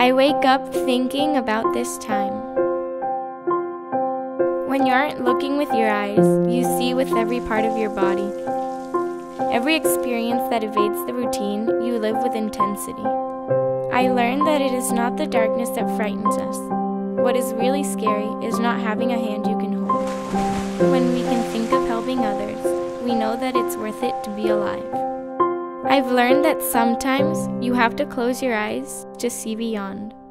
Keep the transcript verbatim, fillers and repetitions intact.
I wake up thinking about this time. When you aren't looking with your eyes, you see with every part of your body. Every experience that evades the routine, you live with intensity. I learned that it is not the darkness that frightens us. What is really scary is not having a hand you can hold. When we can think of helping others, we know that it's worth it to be alive. I've learned that sometimes you have to close your eyes to see beyond.